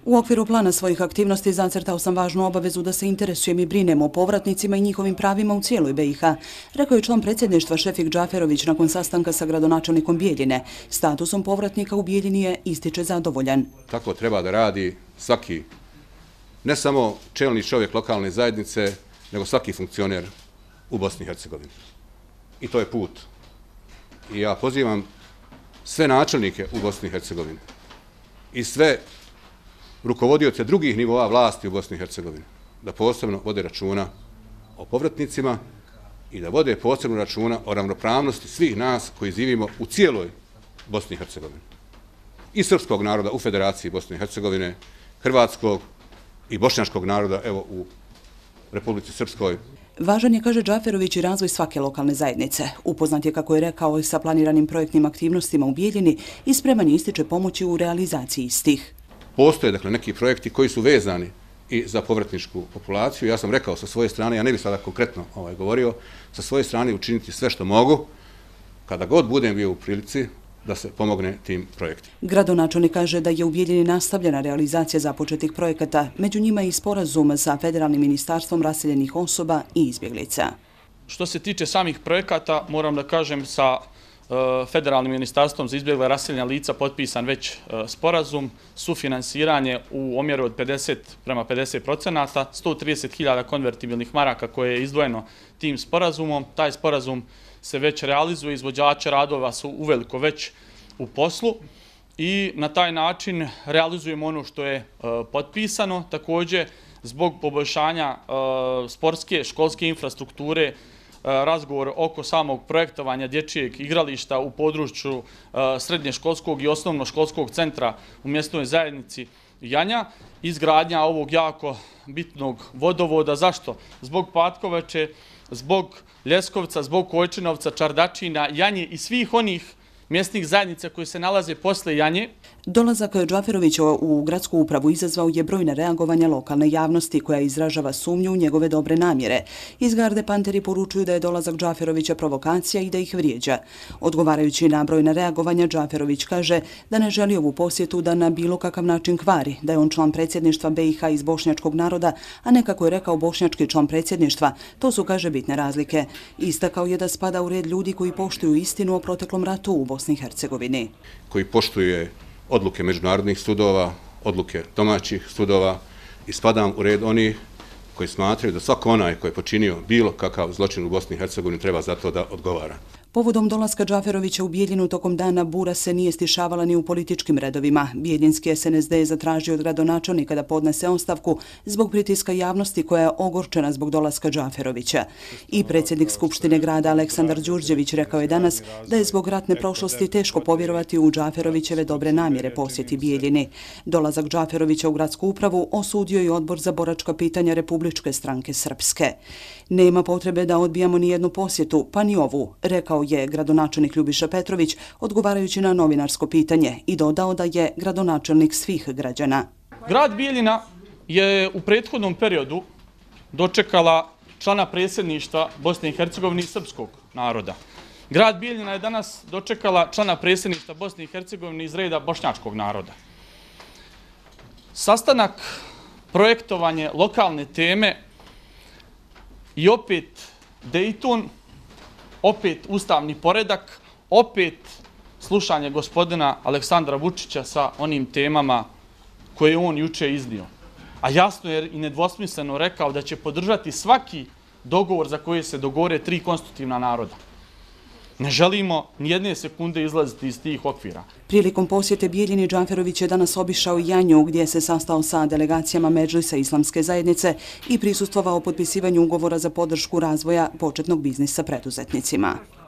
U okviru plana svojih aktivnosti zacrtao sam važnu obavezu da se interesujem i brinem o povratnicima i njihovim pravima u cijeloj BiH, rekao je član predsjedništva Šefik Džaferović nakon sastanka sa gradonačelnikom Bijeljine. Statusom povratnika u Bijeljini je, ističe, zadovoljan. Tako treba da radi svaki, ne samo čelni čovjek lokalne zajednice, nego svaki funkcioner u Bosni i Hercegovini. I to je put. I ja pozivam sve načelnike u Bosni i Hercegovini i sve rukovodioce drugih nivoa vlasti u Bosni i Hercegovini da posebno vode računa o povratnicima i da vode posebno računa o ravnopravnosti svih nas koji živimo u cijeloj Bosni i Hercegovini. I srpskog naroda u Federaciji Bosne i Hercegovine, hrvatskog i bošnjačkog naroda evo u Republici Srpskoj. Važan je, kaže Džaferović, i razvoj svake lokalne zajednice. Upoznat je, kako je rekao, sa planiranim projektnim aktivnostima u Bijeljini i spreman je, ističe, pomoći u realizaciji istih. Postoje, dakle, neki projekti koji su vezani i za povratničku populaciju. Ja sam rekao sa svoje strane, ja ne bih sada konkretno govorio, sa svoje strane učiniti sve što mogu, kada god budem bio u prilici, da se pomogne tim projektima. Gradonačelnik kaže da je u Bijeljini nastavljena realizacija započetih projekata, među njima i sporazum sa Federalnim ministarstvom raseljenih osoba i izbjeglica. Što se tiče samih projekata, moram da kažem sa Federalnim ministarstvom za izbjegla raseljena lica potpisan već sporazum, sufinansiranje u omjeru od 50:50%, 130.000 konvertibilnih maraka koje je izdvojeno tim sporazumom. Taj sporazum se već realizuje, izvođači radova su uveliko već u poslu i na taj način realizujemo ono što je potpisano. Također, zbog poboljšanja sportske, školske infrastrukture, razgovor oko samog projektovanja dječjeg igrališta u području srednješkolskog i osnovnoškolskog centra u mjesnoj zajednici Janja, izgradnja ovog jako bitnog vodovoda. Zašto? Zbog Patkovače, zbog Ljeskovca, zbog Kojčinovca, Čardačina, Janje i svih onih mjesnih zajednica koje se nalaze posle Janje. Dolazak Džaferovića u gradsku upravu izazvao je brojna reagovanja lokalne javnosti koja izražava sumnju u njegove dobre namjere. Iz Garde Panteri poručuju da je dolazak Džaferovića provokacija i da ih vrijeđa. Odgovarajući na brojna reagovanja, Džaferović kaže da ne želi ovu posjetu da na bilo kakav način kvari, da je on član predsjedništva BiH iz bošnjačkog naroda, a ne, kako je rekao, bošnjački član predsjedništva. To su, kaže, bitne razlike. Istakao je da spada u red ljudi koji poštuju istinu o proteklom ratu u Bosni i Hercegovini. Koji poštuje odluke međunarodnih sudova, odluke domaćih sudova i spadam u red onih koji smatraju da svako onaj koji je počinio bilo kakav zločin u Bosni i Hercegovini treba za to da odgovara. Povodom dolaska Džaferovića u Bijeljinu tokom dana bura se nije stišavala ni u političkim redovima. Bijeljinski SNSD je zatražio od gradonačelnika da podnese ostavku zbog pritiska javnosti koja je ogorčena zbog dolaska Džaferovića. I predsjednik Skupštine grada Aleksandar Đurđević rekao je danas da je zbog ratne prošlosti teško povjerovati u Džaferovićeve dobre namjere posjeti Bijeljini. Dolazak Džaferovića u gradsku upravu osudio i Odbor za boračka pitanja Republičke stranke Srpske. Nema potrebe da odbijamo ni jednu posjetu, pa ni ovu, rekao je gradonačelnik Ljubiša Petrović odgovarajući na novinarsko pitanje i dodao da je gradonačelnik svih građana. Grad Bijeljina je u prethodnom periodu dočekala člana predsjedništva Bosne i Hercegovine i srpskog naroda. Grad Bijeljina je danas dočekala člana predsjedništva Bosne i Hercegovine iz reda bošnjačkog naroda. Sastanak, projektovanje lokalne teme i opet Dejton, opet ustavni poredak, opet slušanje gospodina Aleksandra Vučića sa onim temama koje je on juče iznio. A jasno je i nedvosmisleno rekao da će podržati svaki dogovor za koji se dogovore tri konstitutivna naroda. Ne želimo nijedne sekunde izlaziti iz tih okvira. Prilikom posjete Bijeljini, Džaferović je danas obišao Janju, gdje se sastao sa delegacijama Medžlisa Islamske zajednice i prisustvovao potpisivanju ugovora za podršku razvoja početnog biznisa preduzetnicima.